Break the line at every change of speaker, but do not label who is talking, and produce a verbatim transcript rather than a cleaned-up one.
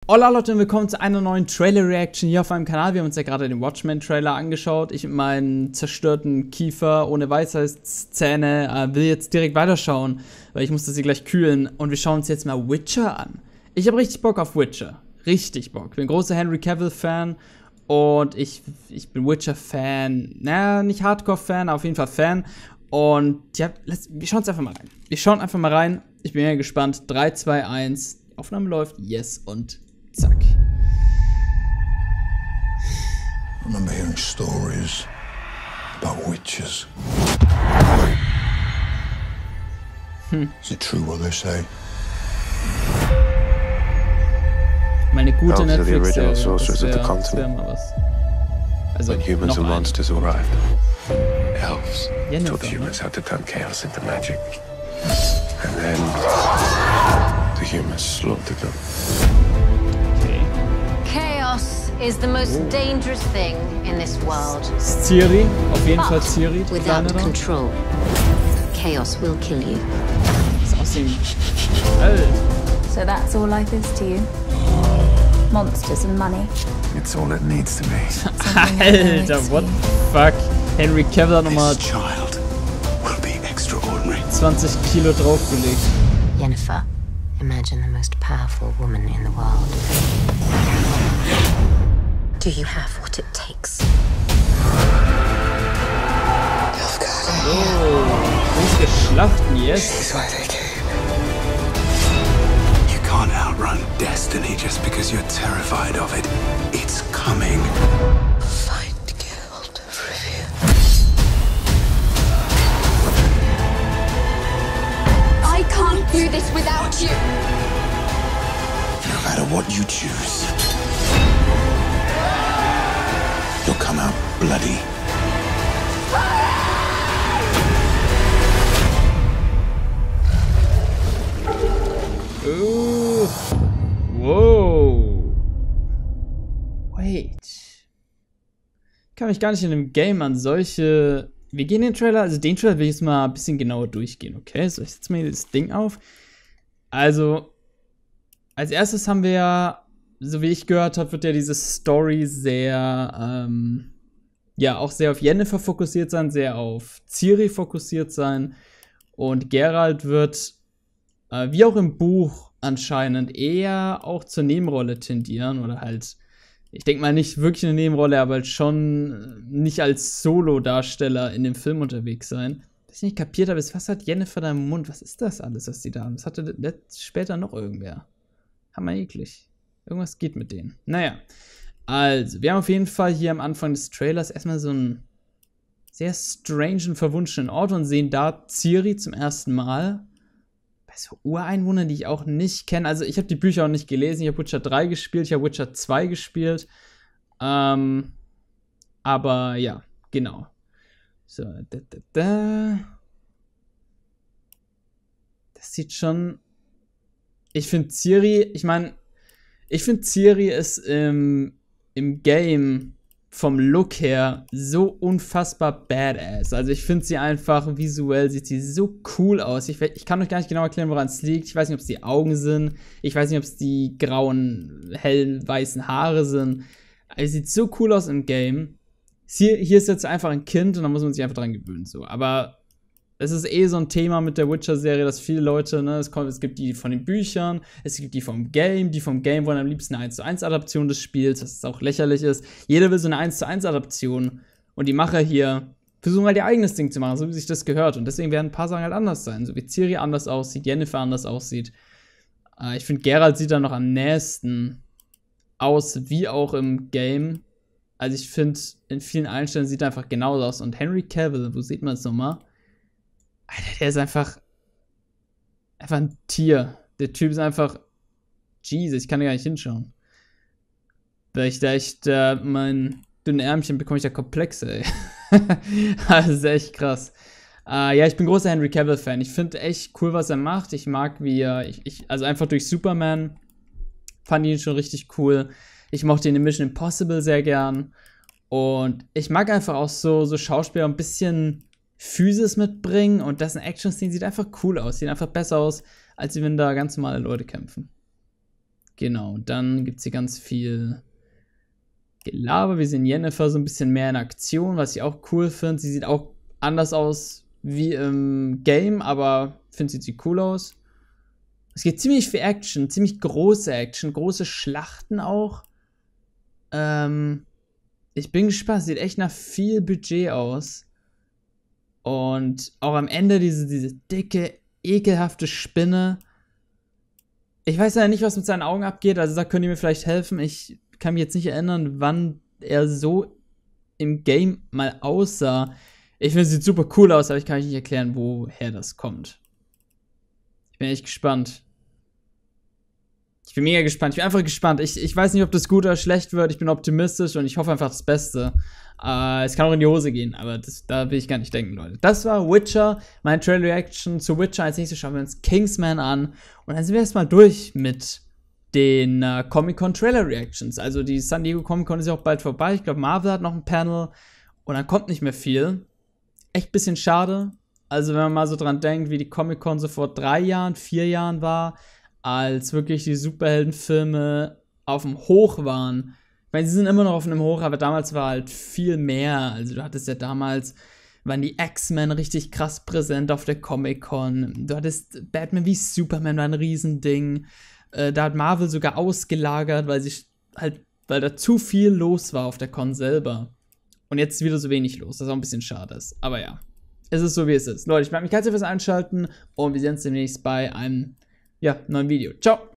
Hola Leute und willkommen zu einer neuen Trailer-Reaction hier auf meinem Kanal. Wir haben uns ja gerade den Watchmen-Trailer angeschaut. Ich mit meinen zerstörten Kiefer ohne Weisheitszähne äh, will jetzt direkt weiterschauen, weil ich musste sie gleich kühlen. Und wir schauen uns jetzt mal Witcher an. Ich habe richtig Bock auf Witcher. Richtig Bock. Ich bin großer Henry Cavill-Fan und ich, ich bin Witcher-Fan. Naja, nicht Hardcore-Fan, aber auf jeden Fall Fan. Und ja, let's, wir schauen uns einfach mal rein. Wir schauen einfach mal rein. Ich bin ja gespannt. drei, zwei, eins. Aufnahme läuft. Yes und zack.
I remember hearing stories about witches.
Hm.
Is it true what they say?
Meine gute
Elves are the
Netflix-Serie.
original sorcerers
Das
of the
wär-
continent.
das wär mal was. Also
When humans
noch
and
eine.
monsters arrived, elves
Yennefer,
taught
ne?
humans how to turn chaos into magic. And then the humans slaughtered them.
Okay.
Chaos is the most dangerous thing in this world.
Ciri, auf jeden Fall
But
Ciri, die
without
Kleine da.
control, chaos will kill you.
Das aussehen. Alter.
So that's all life is to you? Monsters and money.
It's all it needs to be.
Alter, what the fuck? Henry Cavill hat nochmal
This child will be extraordinary.
zwanzig Kilo draufgelegt.
Yennefer, imagine the most powerful woman in the world. Do you have what it takes?
Oh, riesige Schlachten, yes.
Is why they came. You can't outrun destiny just because you're terrified of it. It's coming. Find Geralt of Rivia.
I can't do this without you.
No matter what you choose, you'll come out bloody.
Uh, wow. Wait. Ich kann mich gar nicht in dem Game an solche. Wir gehen den Trailer, also den Trailer will ich jetzt mal ein bisschen genauer durchgehen, okay? So, ich setze mir das Ding auf. Also, als erstes haben wir ja, so wie ich gehört habe, wird ja diese Story sehr, ähm, ja, auch sehr auf Yennefer fokussiert sein, sehr auf Ciri fokussiert sein. Und Geralt wird, äh, wie auch im Buch anscheinend, eher auch zur Nebenrolle tendieren. Oder halt, ich denke mal nicht wirklich eine Nebenrolle, aber halt schon nicht als Solo-Darsteller in dem Film unterwegs sein. Was ich nicht kapiert habe, ist, was hat Yennefer da im Mund? Was ist das alles, was die da haben? Das hatte später noch irgendwer. Hammer eklig. Irgendwas geht mit denen. Naja. Also, wir haben auf jeden Fall hier am Anfang des Trailers erstmal so einen sehr strange und verwunschenen Ort und sehen da Ciri zum ersten Mal. Bei so Ureinwohnern, die ich auch nicht kenne. Also, ich habe die Bücher auch nicht gelesen. Ich habe Witcher drei gespielt, ich habe Witcher zwei gespielt. Ähm, aber ja, genau. So, da, da, da. Das sieht schon. Ich finde Ciri, ich meine, ich finde Ciri ist im, im Game vom Look her so unfassbar badass. Also ich finde sie einfach visuell, sieht sie so cool aus. Ich, ich kann euch gar nicht genau erklären, woran es liegt. Ich weiß nicht, ob es die Augen sind. Ich weiß nicht, ob es die grauen, hellen, weißen Haare sind. Aber sie sieht so cool aus im Game. Hier, hier ist jetzt einfach ein Kind und da muss man sich einfach dran gewöhnen. So. Aber es ist eh so ein Thema mit der Witcher-Serie, dass viele Leute, ne, es, kommt, es gibt die von den Büchern, es gibt die vom Game, die vom Game wollen am liebsten eine eins zu eins Adaption des Spiels, was auch lächerlich ist. Jeder will so eine eins zu eins Adaption und die Macher hier versuchen halt ihr eigenes Ding zu machen, so wie sich das gehört. Und deswegen werden ein paar Sachen halt anders sein, so wie Ciri anders aussieht, Yennefer anders aussieht. Äh, ich finde, Geralt sieht da noch am nächsten aus, wie auch im Game. Also ich finde, in vielen Einstellungen sieht er einfach genauso aus. Und Henry Cavill, wo sieht man es nochmal? Alter, der ist einfach einfach ein Tier. Der Typ ist einfach Jesus, ich kann da gar nicht hinschauen. Weil ich da echt äh, mein dünne Ärmchen bekomme ich da Komplexe, ey. Das ist echt krass. Äh, ja, ich bin großer Henry Cavill-Fan. Ich finde echt cool, was er macht. Ich mag, wie er, ich, ich, also einfach durch Superman fand ich ihn schon richtig cool. Ich mochte ihn in Mission Impossible sehr gern. Und ich mag einfach auch so, so Schauspieler ein bisschen Physis mitbringen und dessen Action-Szene sieht einfach cool aus. Sieht einfach besser aus, als wenn da ganz normale Leute kämpfen. Genau, dann gibt es hier ganz viel Gelaber. Wir sehen Yennefer so ein bisschen mehr in Aktion, was ich auch cool finde. Sie sieht auch anders aus wie im Game, aber ich finde, sie sieht cool aus. Es geht ziemlich viel Action, ziemlich große Action, große Schlachten auch. Ähm, ich bin gespannt, sieht echt nach viel Budget aus. Und auch am Ende diese, diese dicke, ekelhafte Spinne. Ich weiß ja nicht, was mit seinen Augen abgeht, also da könnt ihr mir vielleicht helfen. Ich kann mich jetzt nicht erinnern, wann er so im Game mal aussah. Ich finde, es sieht super cool aus, aber ich kann euch nicht erklären, woher das kommt. Ich bin echt gespannt. Ich bin mega gespannt. Ich bin einfach gespannt. Ich, ich weiß nicht, ob das gut oder schlecht wird. Ich bin optimistisch und ich hoffe einfach das Beste. Äh, es kann auch in die Hose gehen, aber das, da will ich gar nicht denken, Leute. Das war Witcher, meine Trailer-Reaction zu Witcher. Als nächstes schauen wir uns Kingsman an. Und dann sind wir erstmal durch mit den äh, Comic-Con-Trailer-Reactions. Also die San Diego Comic-Con ist ja auch bald vorbei. Ich glaube, Marvel hat noch ein Panel. Und dann kommt nicht mehr viel. Echt ein bisschen schade. Also wenn man mal so dran denkt, wie die Comic-Con so vor drei Jahren, vier Jahren war, als wirklich die Superheldenfilme auf dem Hoch waren. Ich meine, sie sind immer noch auf einem Hoch, aber damals war halt viel mehr. Also du hattest ja damals, waren die X-Men richtig krass präsent auf der Comic-Con. Du hattest Batman wie Superman, war ein Riesending. Äh, da hat Marvel sogar ausgelagert, weil sich halt, weil da zu viel los war auf der Con selber. Und jetzt ist wieder so wenig los, das auch ein bisschen schade ist. Aber ja, es ist so, wie es ist. Leute, ich bedanke mich ganz fürs Einschalten und wir sehen uns demnächst bei einem ja, neuen Video. Ciao!